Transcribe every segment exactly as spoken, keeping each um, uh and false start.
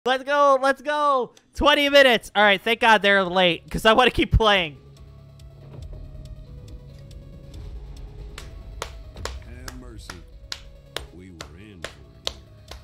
Let's go. Let's go. twenty minutes. All right. Thank God they're late because I want to keep playing. Have mercy. We were in for it.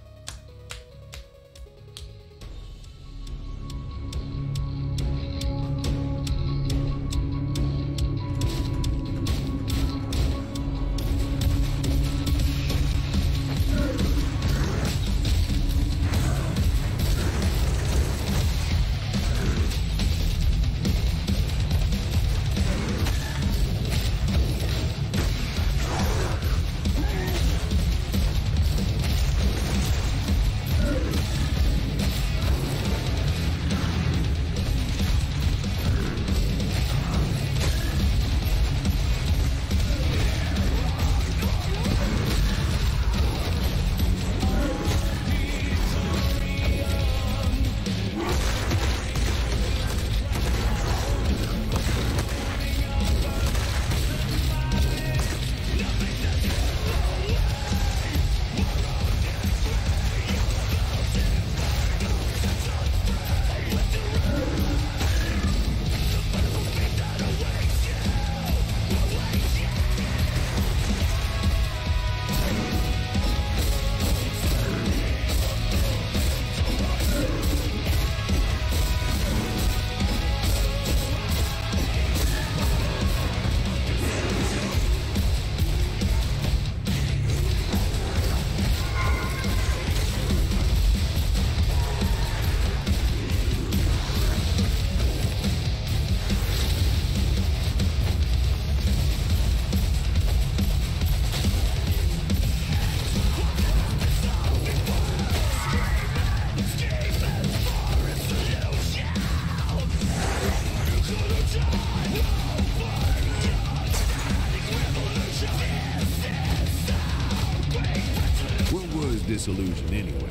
Disillusion anyway.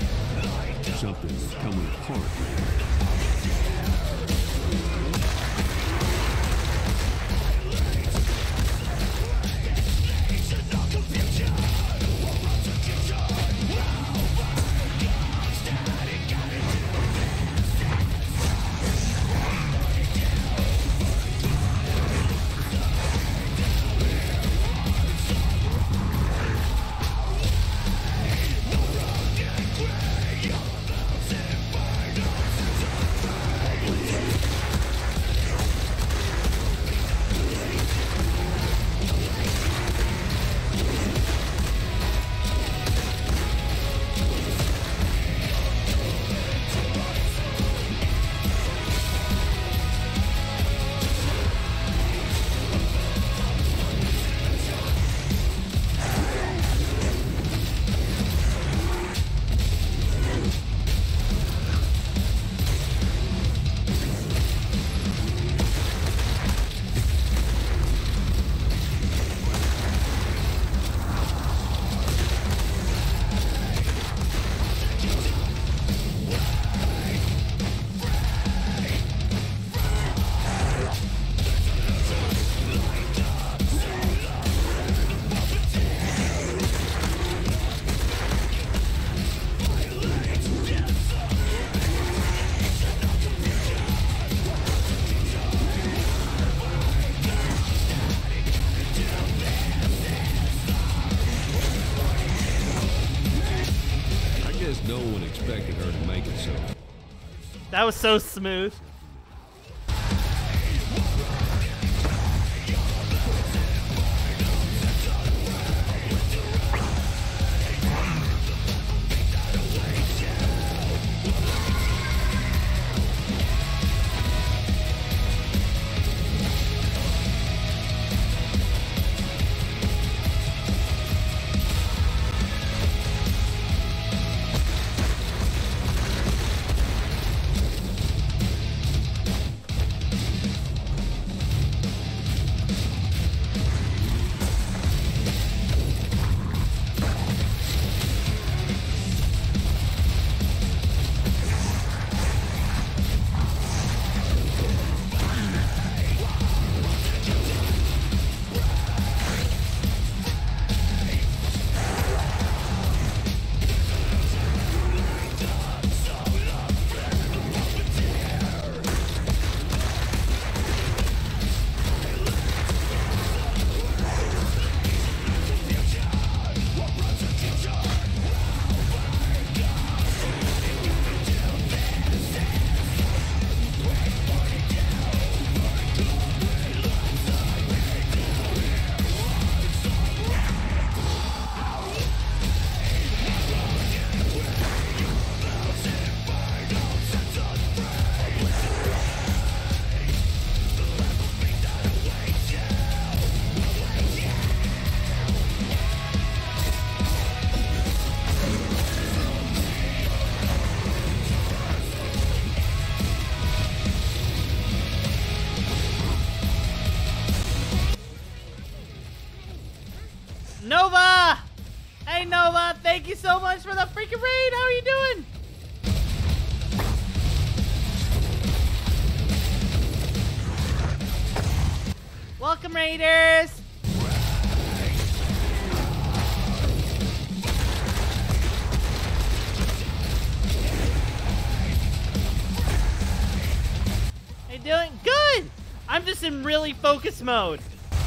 Something was coming apart. No one expected her to make it so. That was so smooth. Thank you so much for the freaking raid. How are you doing? Welcome, Raiders. How you doing? Good. I'm just in really focus mode.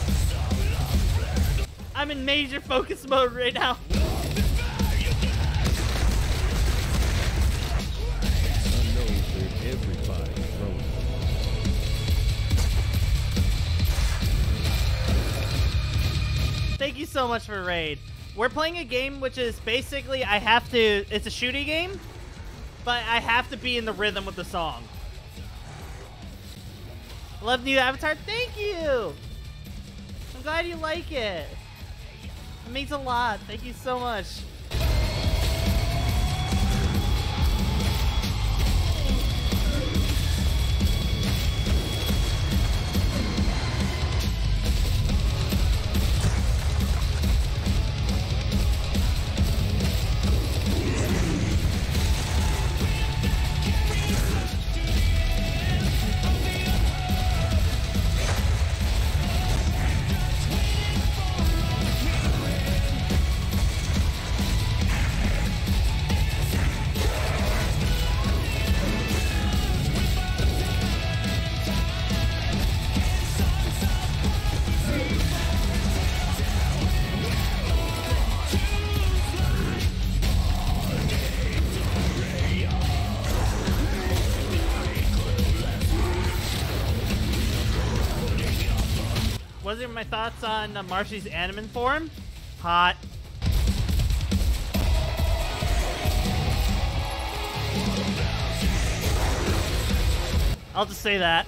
I'm in major focus mode right now. Thank you so much for raid. We're playing a game which is basically I have to, it's a shooty game, but I have to be in the rhythm with the song. Love new avatar. Thank you. I'm glad you like it. It means a lot. Thank you so much. What are my thoughts on uh, Marshy's Animan form? Hot. I'll just say that.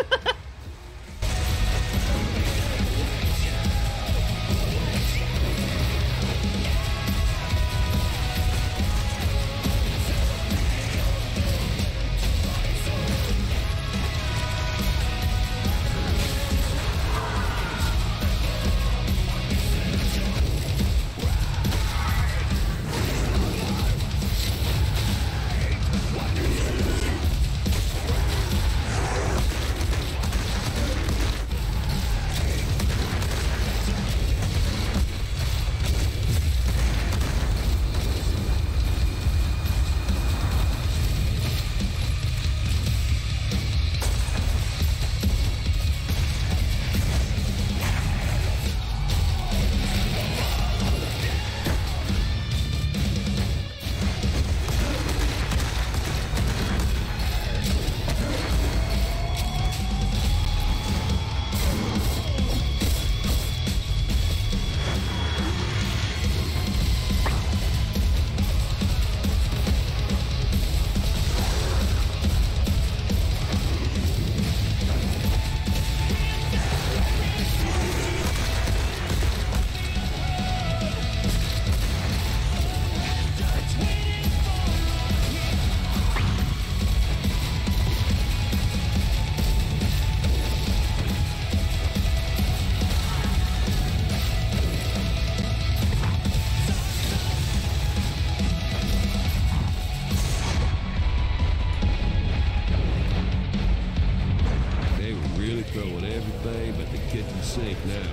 Throwing everything but the kitchen sink now.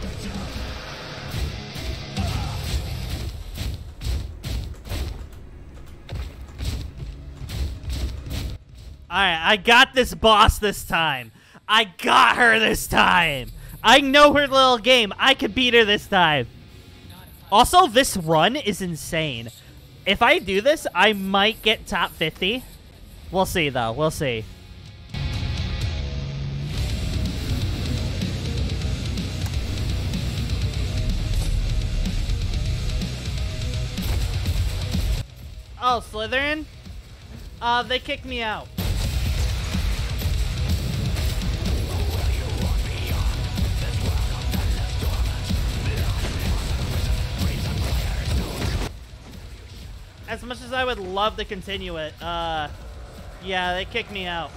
Alright, I got this boss this time. I got her this time. I know her little game. I could beat her this time. Also, this run is insane. If I do this, I might get top fifty. We'll see, though. We'll see. Oh, Slytherin? Uh, they kicked me out. As much as I would love to continue it, uh, yeah, they kicked me out.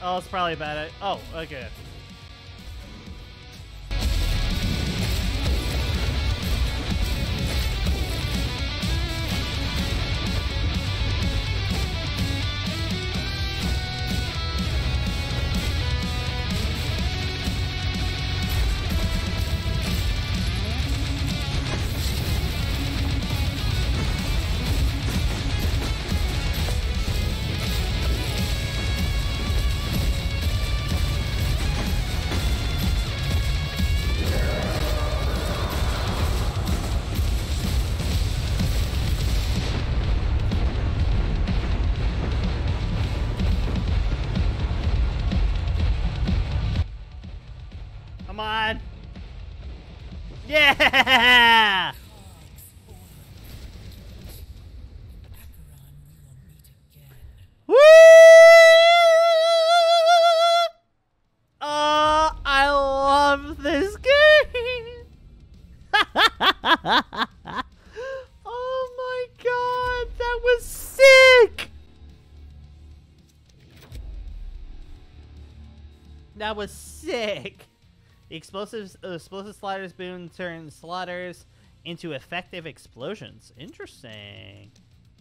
Oh, it's probably bad. Oh, okay. Come on. Yeah! Woo! Oh, I love this game. Oh my god, that was sick. That was sick. The explosives, uh, explosive sliders boon turns slaughters into effective explosions. Interesting.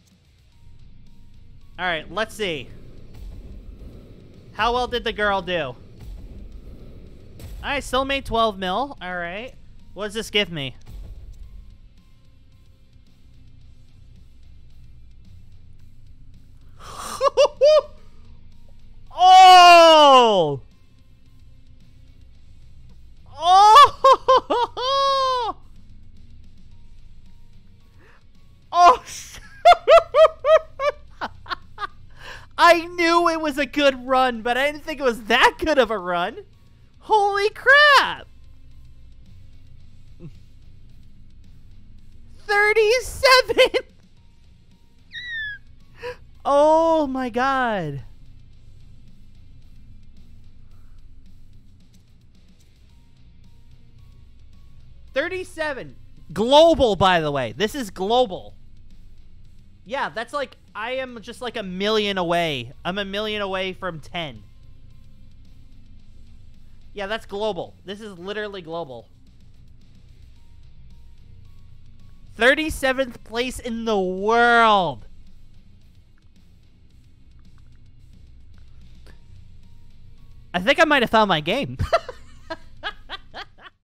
All right, let's see. How well did the girl do? All right, still made twelve mil. All right. What does this give me? Oh! Oh! Oh! I knew it was a good run, but I didn't think it was that good of a run. Holy crap! thirty-seven! Oh my god. thirty-seven. Global, by the way. This is global. Yeah, that's like, I am just like a million away. I'm a million away from ten. Yeah, that's global. This is literally global. thirty-seventh place in the world. I think I might have found my game.